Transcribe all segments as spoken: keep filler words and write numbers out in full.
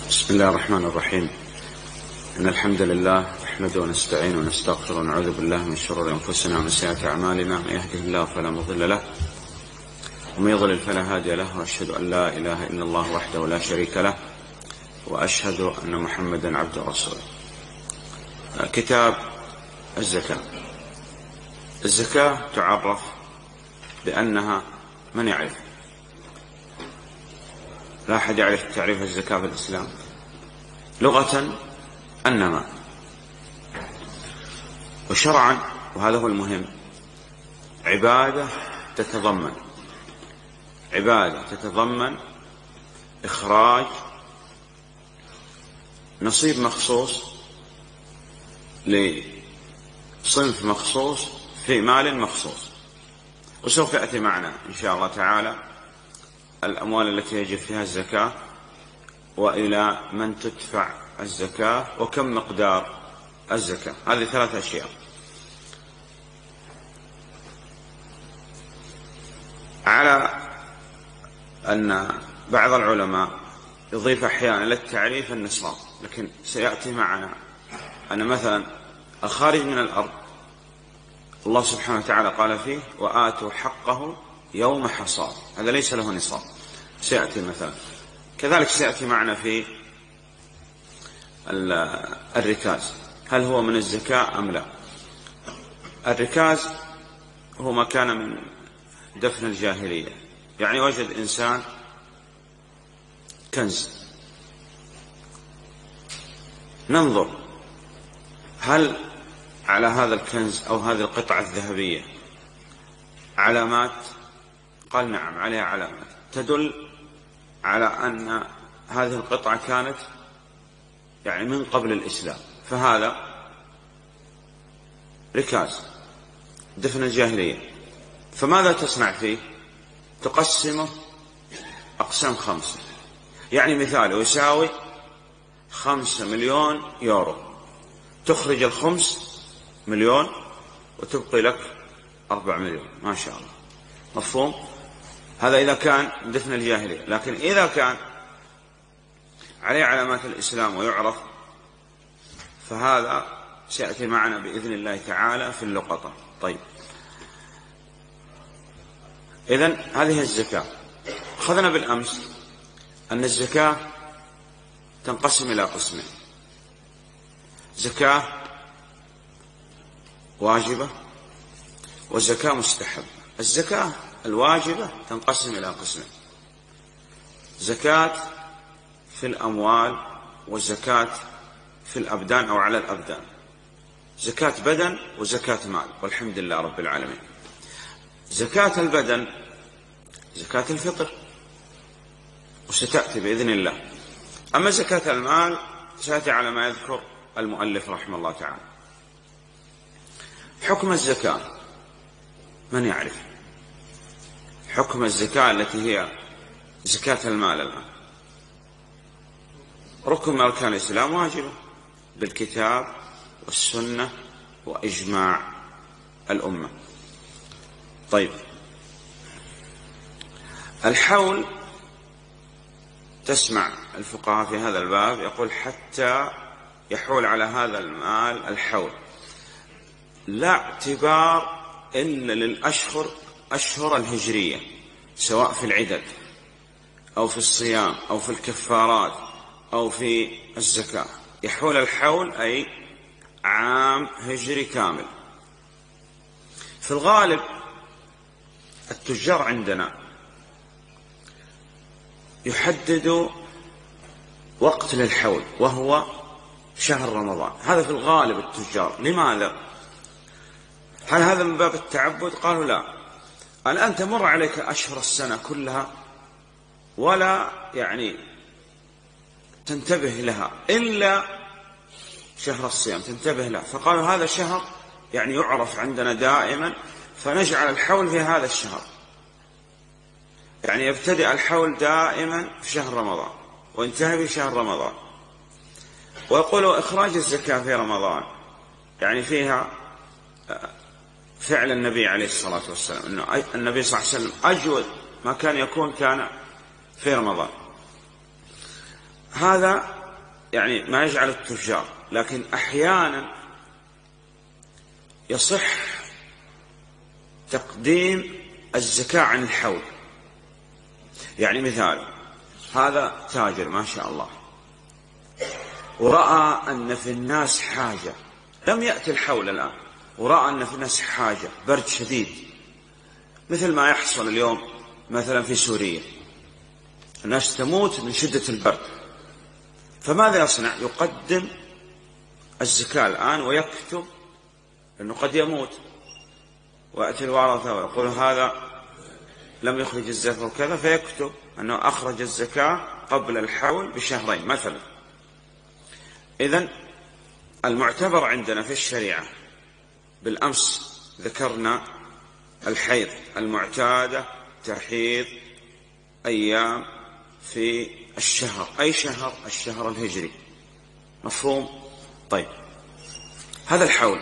بسم الله الرحمن الرحيم. إن الحمد لله نحمده ونستعينه ونستغفره ونعوذ بالله من شرور أنفسنا ومن سيئات أعمالنا. من يهده الله فلا مضل له ومن يضلل فلا هادي له، وأشهد أن لا إله إلا الله وحده لا شريك له، وأشهد أن محمدا عبده ورسوله. كتاب الزكاة. الزكاة تعرف بأنها، من يعرف؟ لا أحد يعرف تعريف الزكاة في الإسلام. لغة النماء، وشرعا، وهذا هو المهم، عبادة تتضمن عبادة تتضمن إخراج نصيب مخصوص لصنف مخصوص في مال مخصوص. وسوف يأتي معنا إن شاء الله تعالى الأموال التي يجب فيها الزكاة، وإلى من تدفع الزكاة، وكم مقدار الزكاة. هذه ثلاث أشياء. على أن بعض العلماء يضيف أحيانا للتعريف النصاب، لكن سيأتي معنا أن مثلا الخارج من الأرض الله سبحانه وتعالى قال فيه وآتوا حقه يوم حصاد، هذا ليس له نصاب، سيأتي مثلا. كذلك سيأتي معنا في الركاز، هل هو من الزكاة أم لا؟ الركاز هو ما كان من دفن الجاهلية، يعني وجد إنسان كنز، ننظر هل على هذا الكنز أو هذه القطعة الذهبية علامات؟ قال نعم، عليها علامات تدل على أن هذه القطعة كانت يعني من قبل الإسلام، فهذا ركاز دفن الجاهلية. فماذا تصنع فيه؟ تقسمه أقسام خمسة، يعني مثال يساوي خمسة مليون يورو، تخرج الخمس مليون وتبقي لك أربع مليون، ما شاء الله. مفهوم؟ هذا إذا كان دفن الجاهلية. لكن إذا كان عليه علامات الإسلام ويعرف، فهذا سيأتي معنا بإذن الله تعالى في اللقطة. طيب، إذن هذه الزكاة. أخذنا بالأمس أن الزكاة تنقسم إلى قسمين: زكاة واجبة وزكاة مستحبة. الزكاة الواجبة تنقسم إلى قسمين: زكاة في الأموال وزكاة في الأبدان أو على الأبدان، زكاة بدن وزكاة مال، والحمد لله رب العالمين. زكاة البدن زكاة الفطر، وستأتي بإذن الله. أما زكاة المال سيأتي على ما يذكر المؤلف رحمه الله تعالى. حكم الزكاة، من يعرف حكم الزكاة التي هي زكاة المال الآن؟ ركن من أركان الإسلام، واجبة بالكتاب والسنة وإجماع الأمة. طيب، الحول، تسمع الفقهاء في هذا الباب يقول حتى يحول على هذا المال الحول، لا اعتبار إلا للأشهر أشهر الهجرية، سواء في العدد أو في الصيام أو في الكفارات أو في الزكاة. يحول الحول أي عام هجري كامل. في الغالب التجار عندنا يحددوا وقت للحول وهو شهر رمضان، هذا في الغالب التجار. لماذا؟ هل هذا من باب التعبد؟ قالوا لا، الآن تمر عليك أشهر السنة كلها ولا يعني تنتبه لها إلا شهر الصيام تنتبه له، فقالوا هذا شهر يعني يعرف عندنا دائما، فنجعل الحول في هذا الشهر، يعني يبتدئ الحول دائما في شهر رمضان وينتهي في شهر رمضان. ويقولوا إخراج الزكاة في رمضان يعني فيها فعل النبي عليه الصلاة والسلام، أنه النبي صلى الله عليه وسلم أجود ما كان يكون كان في رمضان. هذا يعني ما يجعل التجار، لكن أحيانا يصح تقديم الزكاة عن الحول. يعني مثال، هذا تاجر ما شاء الله ورأى أن في الناس حاجة، لم يأتي الحول الآن، ورأى أن في الناس حاجة، برد شديد مثل ما يحصل اليوم مثلا في سوريا، الناس تموت من شدة البرد، فماذا يصنع؟ يقدم الزكاة الآن ويكتب أنه قد يموت، ويأتي الورثة ويقول هذا لم يخرج الزكاة وكذا، فيكتب أنه أخرج الزكاة قبل الحول بشهرين مثلا. إذن المعتبر عندنا في الشريعة، بالأمس ذكرنا الحيض المعتادة تحيض أيام في الشهر، أي شهر؟ الشهر الهجري، مفهوم؟ طيب، هذا الحول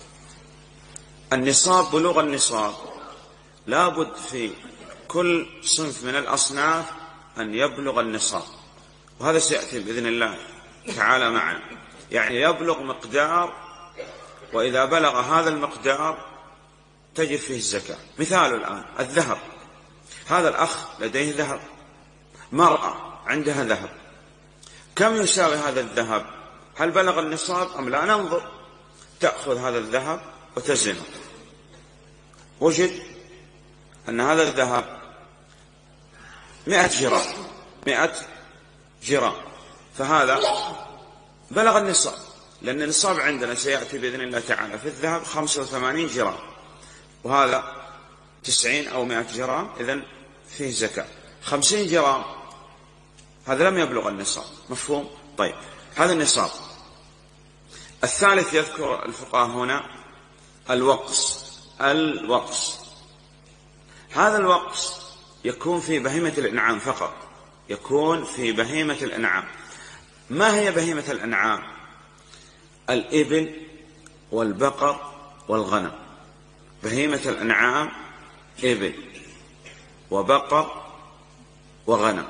النصاب، بلوغ النصاب لابد في كل صنف من الأصناف أن يبلغ النصاب، وهذا سيأتي بإذن الله تعالى معنا. يعني يبلغ مقدار، وإذا بلغ هذا المقدار تجب فيه الزكاة. مثال الآن الذهب، هذا الأخ لديه ذهب، مرأة عندها ذهب، كم يساوي هذا الذهب؟ هل بلغ النصاب أم لا؟ ننظر، تأخذ هذا الذهب وتزنه، وجد أن هذا الذهب مئة جرام، مئة جرام، فهذا بلغ النصاب، لأن النصاب عندنا سيأتي بإذن الله تعالى في الذهب خمسة وثمانين جرام، وهذا تسعين أو مئة جرام، إذن فيه زكاة. خمسين جرام هذا لم يبلغ النصاب، مفهوم؟ طيب، هذا النصاب. الثالث يذكر الفقهاء هنا الوقص. الوقص هذا الوقص يكون في بهيمة الأنعام فقط، يكون في بهيمة الأنعام. ما هي بهيمة الأنعام؟ الإبل والبقر والغنم. بهيمة الأنعام إبل وبقر وغنم.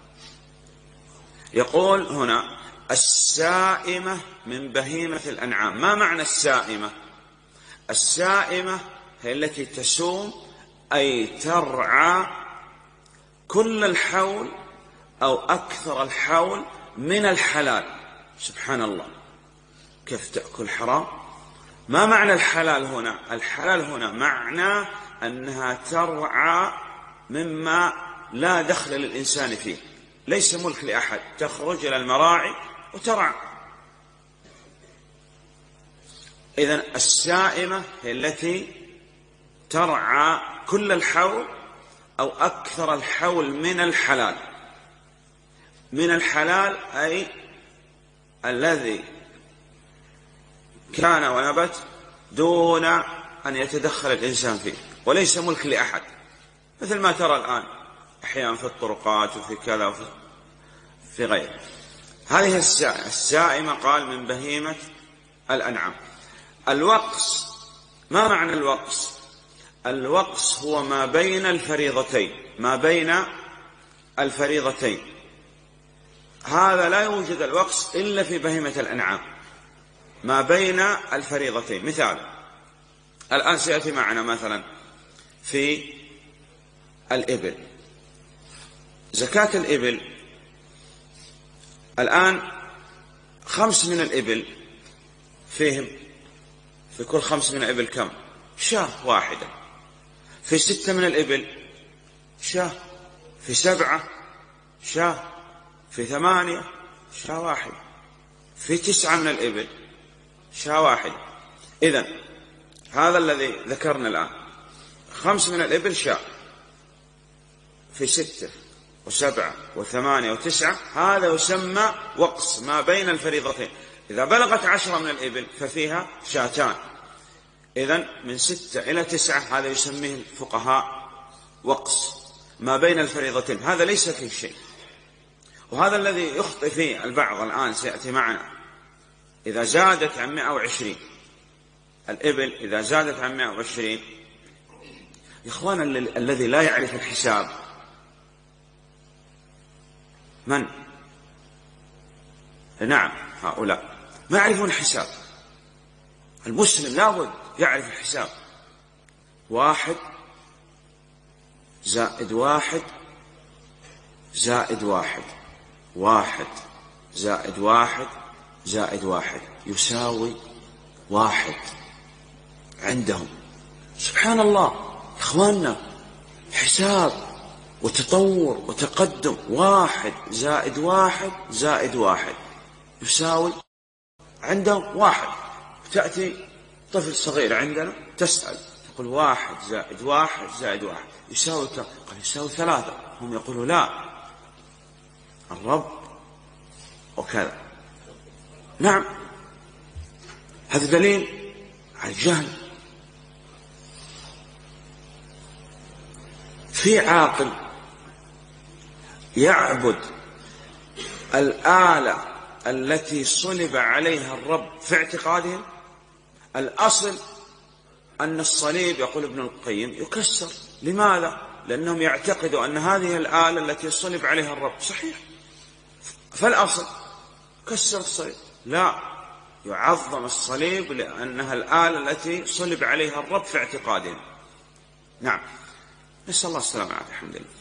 يقول هنا السائمة من بهيمة الأنعام. ما معنى السائمة؟ السائمة هي التي تسوم، أي ترعى كل الحول أو أكثر الحول من الحلال. سبحان الله، كيف تأكل حرام؟ ما معنى الحلال هنا؟ الحلال هنا معنى أنها ترعى مما لا دخل للإنسان فيه، ليس ملك لأحد، تخرج إلى المراعي وترعى. إذن السائمة هي التي ترعى كل الحول أو أكثر الحول من الحلال. من الحلال أي الذي كان ونبت دون أن يتدخل الإنسان فيه، وليس ملك لأحد، مثل ما ترى الآن أحيانا في الطرقات وفي كذا وفي في غيره. هذه السائمة قال من بهيمة الأنعام. الوقص، ما معنى الوقص؟ الوقص هو ما بين الفريضتين، ما بين الفريضتين. هذا لا يوجد الوقص إلا في بهيمة الأنعام، ما بين الفريضتين. مثال الآن سيأتي معنا مثلا في الإبل، زكاة الإبل. الآن خمس من الإبل فيهم، في كل خمس من الإبل كم؟ شاة واحدة. في ستة من الإبل شاة، في سبعة شاة، في ثمانية شاة واحدة، في تسعة من الإبل شاة واحدة. إذن هذا الذي ذكرنا الآن، خمس من الإبل شاة، في ستة وسبعة وثمانية وتسعة، هذا يسمى وقص ما بين الفريضتين. إذا بلغت عشرة من الإبل ففيها شاتان. إذن من ستة إلى تسعة هذا يسميه الفقهاء وقص ما بين الفريضتين، هذا ليس فيه شيء. وهذا الذي يخطئ فيه البعض الآن سيأتي معنا. إذا زادت عن مئة وعشرين الإبل، إذا زادت عن مئة وعشرين، يا إخوان الذي لا يعرف الحساب من؟ نعم هؤلاء ما يعرفون الحساب. المسلم لابد يعرف الحساب. واحد زائد واحد زائد واحد، واحد زائد واحد زائد واحد يساوي واحد. عندهم سبحان الله إخواننا حساب وتطور وتقدم. واحد زائد واحد زائد واحد يساوي، عندهم واحد. تأتي طفل صغير عندنا تسأل تقول واحد زائد واحد زائد واحد يساوي كم؟ قال يساوي ثلاثة. هم يقولوا لا الرب وكذا. نعم هذا دليل على الجهل. في عاقل يعبد الآلة التي صلب عليها الرب في اعتقادهم. الأصل أن الصليب يقول ابن القيم يكسر. لماذا؟ لأنهم يعتقدوا أن هذه الآلة التي صلب عليها الرب صحيح، فالأصل كسر الصليب. لا، يعظم الصليب لأنها الآلة التي صلب عليها الرب في اعتقادهم. نعم نسأل الله السلامة والعافية. الحمد لله.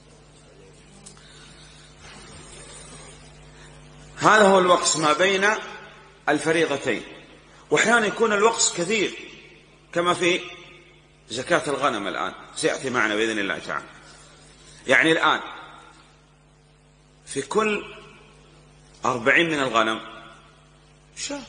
هذا هو الوقت ما بين الفريضتين. وأحيانا يكون الوقت كثير كما في زكاة الغنم الآن سيأتي معنا بإذن الله تعالى. يعني الآن في كل أربعين من الغنم شاة،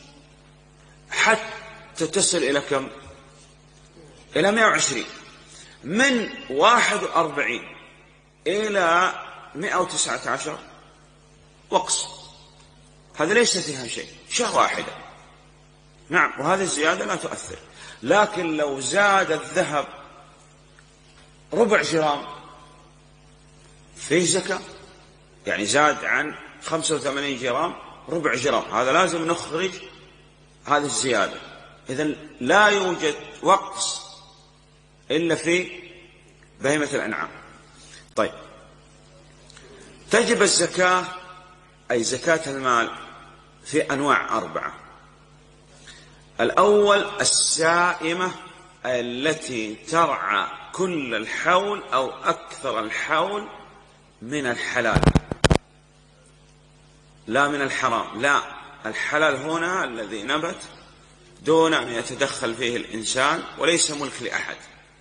حتى تصل إلى كم؟ إلى مئة وعشرين. من واحد وأربعين إلى مئة وتسعة عشر وقص. هذا ليس فيها شيء، شاة واحدة. نعم وهذه الزيادة لا تؤثر. لكن لو زاد الذهب ربع جرام فيه زكاة، يعني زاد عن خمسة وثمانين جرام ربع جرام، هذا لازم نخرج هذه الزيادة. إذن لا يوجد وقص إلا في بهيمة الأنعام. طيب تجب الزكاة أي زكاة المال في أنواع أربعة. الأول السائمة التي ترعى كل الحول أو أكثر الحول من الحلال لا من الحرام. لا، الحلال هنا الذي نبت دون أن يتدخل فيه الإنسان وليس ملك لأحد.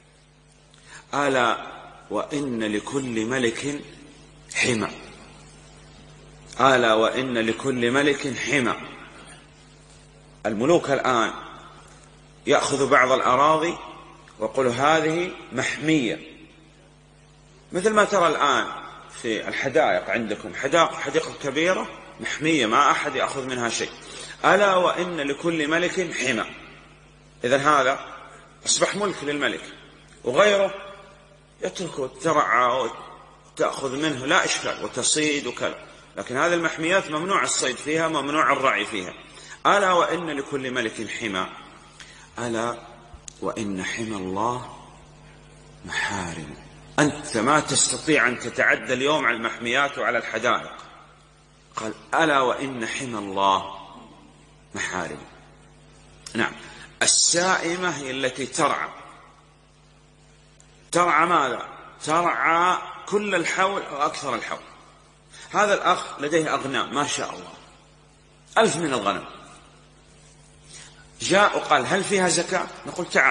ألا وإن لكل ملك حمى. ألا وإن لكل ملك حمى. الملوك الآن يأخذ بعض الأراضي ويقول هذه محمية، مثل ما ترى الآن في الحدائق عندكم، حدائق حديقة كبيرة محمية ما أحد يأخذ منها شيء. ألا وإن لكل ملك حمى. إذن هذا أصبح ملك للملك، وغيره يتركه ترعى وتأخذ منه لا إشكال وتصيد وكذا. لكن هذه المحميات ممنوع الصيد فيها، ممنوع الرعي فيها. ألا وإن لكل ملك حمى. ألا وإن حمى الله محارم. أنت ما تستطيع أن تتعدى اليوم على المحميات وعلى الحدائق. قال ألا وإن حمى الله محارم. نعم السائمة هي التي ترعى. ترعى ماذا؟ ترعى كل الحول أو أكثر الحول. هذا الأخ لديه أغنام ما شاء الله ألف من الغنم، جاء وقال هل فيها زكاة؟ نقول تعال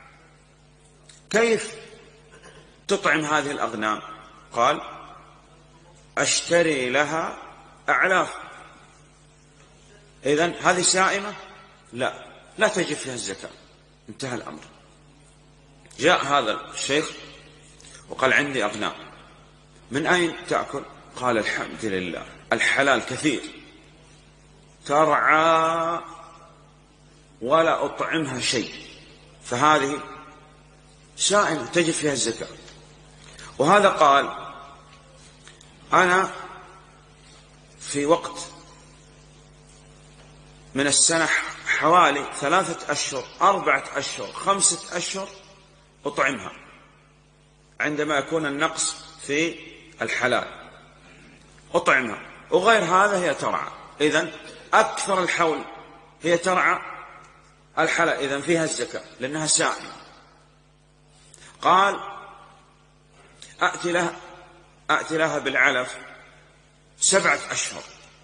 كيف تطعم هذه الأغنام؟ قال أشتري لها أعلاف. إذن هذه سائمة؟ لا، لا تجب فيها الزكاة. انتهى الأمر. جاء هذا الشيخ وقال عندي أغنام. من أين تأكل؟ قال الحمد لله الحلال كثير، ترعى ولا أطعمها شيء، فهذه سائمة تجب فيها الزكاة. وهذا قال أنا في وقت من السنة حوالي ثلاثة أشهر أربعة أشهر خمسة أشهر أطعمها عندما يكون النقص في الحلال أطعمها، وغير هذا هي ترعى. إذن أكثر الحول هي ترعى الحلى، إذن فيها الزكاة لأنها سائمة. قال أأتي لها, أأتي لها بالعلف سبعة أشهر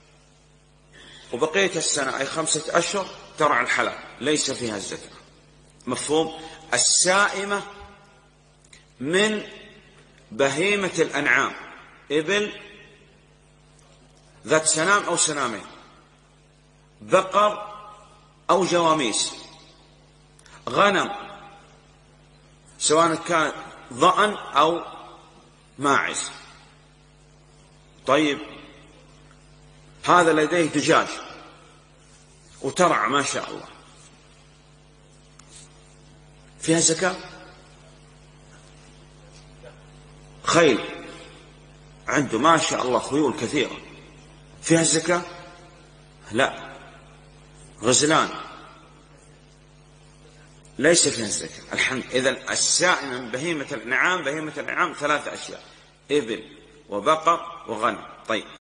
وبقية السنة أي خمسة أشهر ترعى الحلى ليس فيها الزكاة. مفهوم؟ السائمة من بهيمة الأنعام، إبل ذات سنام أو سنامين، بقر أو جواميس، غنم سواء كان ضأن أو ماعز. طيب هذا لديه دجاج وترعى ما شاء الله، فيها زكاة؟ خيل عنده ما شاء الله خيول كثيرة، فيها الزكاة؟ لا. غزلان ليس فيها الزكاة. الحمد. إذن السائمة من بهيمة الأنعام، بهيمة الأنعام ثلاثة أشياء: إبل وبقر وغنم. طيب